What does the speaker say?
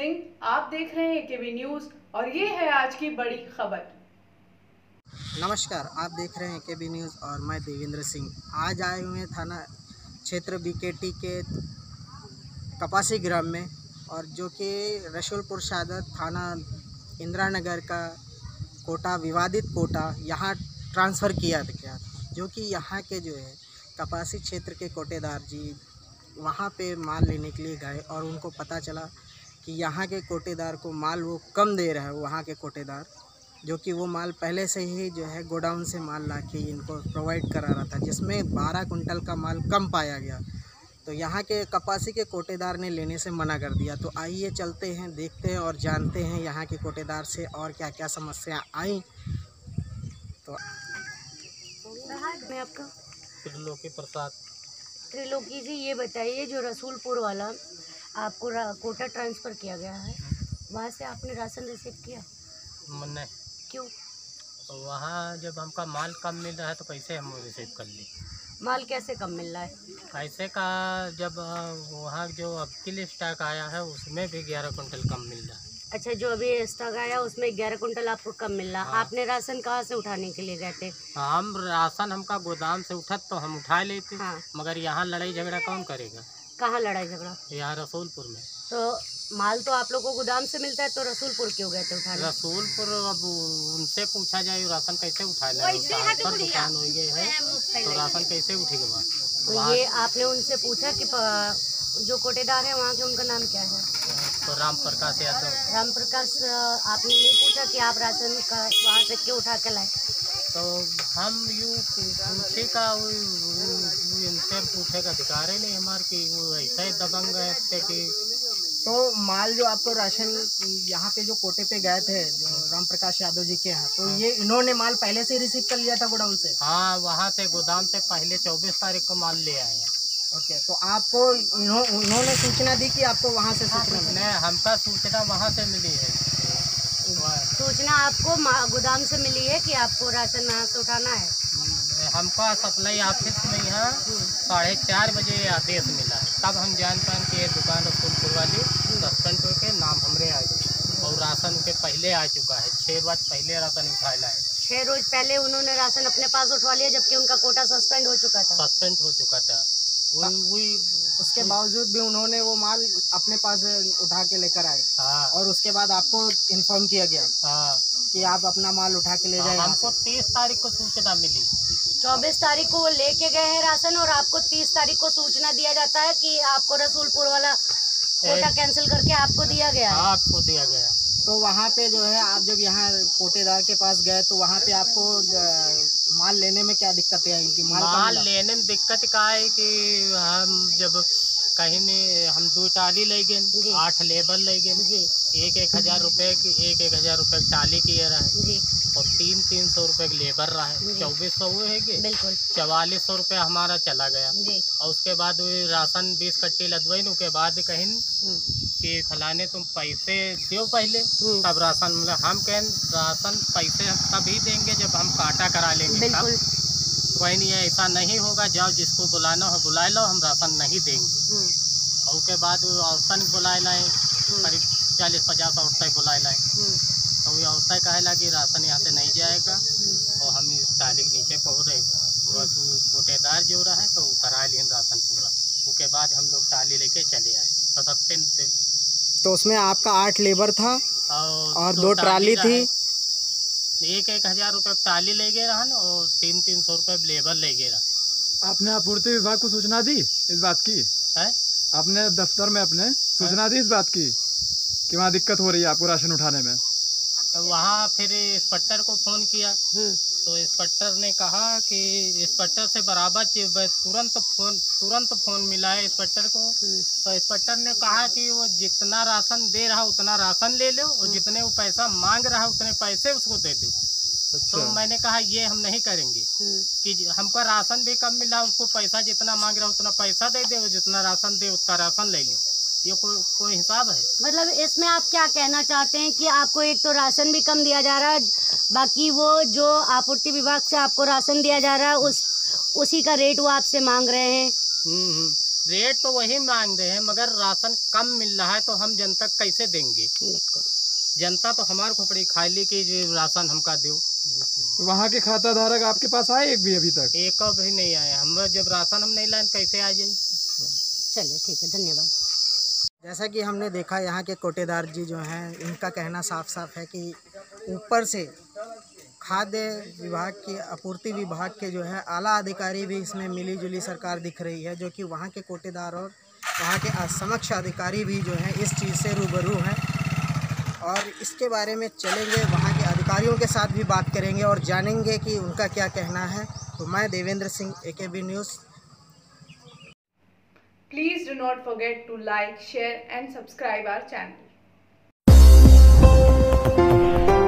सिंह, आप देख रहे हैं केबी न्यूज़ और ये है आज की बड़ी खबर। नमस्कार, आप देख रहे हैं केबी न्यूज़ और मैं देवेंद्र सिंह। आज आए हुए हैं थाना क्षेत्र बीकेटी के कपासी ग्राम में, और जो कि रसूलपुर सदर थाना इंदिरा नगर का कोटा, विवादित कोटा यहाँ ट्रांसफ़र किया गया था। जो कि यहाँ के जो है कपासी क्षेत्र के कोटेदार जी वहाँ पे माल लेने के लिए गए और उनको पता चला कि यहाँ के कोटेदार को माल वो कम दे रहा है। वहाँ के कोटेदार जो कि वो माल पहले से ही जो है गोडाउन से माल ला के इनको प्रोवाइड करा रहा था, जिसमें 12 कुंटल का माल कम पाया गया। तो यहाँ के कपासी के कोटेदार ने लेने से मना कर दिया। तो आइए चलते हैं, देखते हैं और जानते हैं यहाँ के कोटेदार से और क्या क्या समस्या आई। तो मैं आपका त्रिलोकी प्रसाद। त्रिलोकी जी, ये बताइए, जो रसूलपुर वाला आपको कोटा ट्रांसफ़र किया गया है, वहाँ से आपने राशन रिसीव किया? नहीं। क्यों? तो वहाँ जब हमका माल कम मिल रहा है तो कैसे हम रिसीव कर ली? माल कैसे कम मिल रहा है? ऐसे का जब वहाँ जो अब की स्टॉक आया है उसमें भी 11 कुंटल कम मिल रहा है। अच्छा, जो अभी स्टॉक आया उसमें 11 कुंटल आपको कम मिल रहा है। हाँ। आपने राशन कहाँ से उठाने के लिए गए थे? हम राशन हमका गोदाम से उठत तो हम उठा लेते। हाँ। मगर यहाँ लड़ाई झगड़ा कौन करेगा? कहाँ लड़ाई झगड़ा? यहाँ रसूलपुर में। तो माल तो आप लोगों को गोदाम से मिलता है, तो रसूलपुर क्यों गए थे उठाने? रसूलपुर अब उनसे पूछा जाए राशन कैसे उठा ले, पर दुकान हो गए है तो राशन कैसे उठेगा? तो ये आपने उनसे पूछा कि जो कोटेदार है वहाँ के, उनका नाम क्या है? तो राम प्रकाश यादव। राम प्रकाश, आपने नहीं पूछा कि आप राशन का वहाँ से क्यों उठा के लाए? तो हम यूँ पूछे का इनसे पूछे का अधिकार ही नहीं हमारे कि वो ऐसा ही दबंग है कि। तो माल जो आपको राशन यहाँ पे जो कोटे पे गए थे जो राम प्रकाश यादव जी के यहाँ, तो ये इन्होंने माल पहले से रिसीव कर लिया था गोडाउन से? हाँ, वहाँ से गोदाम से पहले 24 तारीख को माल ले आए। ओके, तो आपको उन्होंने सूचना दी कि आपको वहाँ से सूचना मिली? नहीं, हमका सूचना वहाँ से मिली है। सूचना आपको गोदाम से मिली है कि आपको राशन यहाँ से उठाना है? हमका सप्लाई ऑफिस में यहाँ 4:30 बजे आदेश मिला है, तब हम जान पाए कि ये दुकान रसूलपुर वाली सस्पेंड होके नाम हमरे आ गए और राशन के पहले आ चुका है। 6 रोज पहले राशन उठाया है। 6 रोज पहले उन्होंने राशन अपने पास उठवा लिया, जबकि उनका कोटा सस्पेंड हो चुका था। सस्पेंड हो चुका था। उसके बावजूद भी उन्होंने वो माल अपने पास उठा के लेकर आए। हाँ। और उसके बाद आपको इन्फॉर्म किया गया। हाँ। कि आप अपना माल उठा के ले जाए। हमको 30 तारीख को सूचना मिली। 24 तारीख को वो लेके गए हैं राशन, और आपको 30 तारीख को सूचना दिया जाता है कि आपको रसूलपुर वाला कोटा कैंसिल करके आपको दिया गया है। आपको दिया गया। तो वहाँ पे जो है आप जब यहाँ कोटेदार के पास गए तो वहाँ पे आपको माल लेने में क्या दिक्कतें आई? कि माल लेने में दिक्कत का है कि हम जब कहीं ने हम 2 टाली ले गए, 8 लेबर ले गए, 1,000 रुपये की 1,000 रुपये की टाली किए रहे और 300 रुपये की लेबर रहे। 2400 वो है कि 4400 रुपये हमारा चला गया। और उसके बाद वो राशन 20 कट्टी लदवाई, उसके बाद कहीं कि फलाने तुम पैसे दो पहले तब राशन मिला। हम कहें राशन पैसे हम तभी देंगे जब हम काटा करा लेंगे, तब कोई नहीं है, ऐसा नहीं होगा, जाओ जिसको बुलाना हो बुला लो, हम राशन नहीं देंगे। और उसके बाद वो औरतन बुलाए लाए, करीब 40-50 औरतें बुलाए लाए। तो वो औरतें कहे लगी राशन यहाँ से नहीं जाएगा और हम इस टाली के नीचे पहुँच रहे। बस वो कोटेदार जो रहा है तो उतरा लिए राशन पूरा। उसके बाद हम लोग टाली लेके चले आए। तो उसमें आपका 8 लेबर था और 2 ट्राली थी। 1,000 रुपये टाली ले गए रहन और 300 रुपये लेबर ले गए रहा। आपने आपूर्ति विभाग को सूचना दी इस बात की है? आपने दफ्तर में अपने सूचना दी इस बात की कि वहाँ दिक्कत हो रही है आपको राशन उठाने में? तो वहाँ फिर इंस्पेक्टर को फ़ोन किया तो इंस्पेक्टर ने कहा कि इंस्पेक्टर से बराबर तुरंत फ़ोन मिला है इंस्पेक्टर को। तो इंस्पेक्टर ने कहा कि वो जितना राशन दे रहा उतना राशन ले लो और जितने वो पैसा मांग रहा उतने पैसे उसको दे दो। अच्छा। तो मैंने कहा ये हम नहीं करेंगे कि हमको राशन भी कम मिला, उसको पैसा जितना मांग रहा उतना पैसा दे दे और जितना राशन दे उसका राशन ले ले। ये कोई हिसाब है? मतलब इसमें आप क्या कहना चाहते हैं कि आपको एक तो राशन भी कम दिया जा रहा है, बाकी वो जो आपूर्ति विभाग से आपको राशन दिया जा रहा है उसी का रेट वो आपसे मांग रहे हैं? रेट तो वही मांग रहे हैं, मगर राशन कम मिल रहा है तो हम जनता कैसे देंगे? जनता तो हमारे खोपड़ी खा ली कि जो राशन हमका दो। तो वहाँ के खाता धारक आपके पास आए एक भी अभी तक? एक भी नहीं आए। हम जब राशन हम नहीं लाए कैसे आ जाए? चलिए ठीक है, धन्यवाद। जैसा कि हमने देखा यहाँ के कोटेदार जी जो हैं, इनका कहना साफ साफ है कि ऊपर से खाद्य विभाग की, आपूर्ति विभाग के जो है आला अधिकारी भी इसमें मिली जुली सरकार दिख रही है, जो कि वहाँ के कोटेदार और वहाँ के समक्ष अधिकारी भी जो हैं इस चीज़ से रूबरू हैं। और इसके बारे में चलेंगे, वहाँ के अधिकारियों के साथ भी बात करेंगे और जानेंगे कि उनका क्या कहना है। तो मैं Devendra Singh, AKB news. Please do not forget to like, share and subscribe our channel.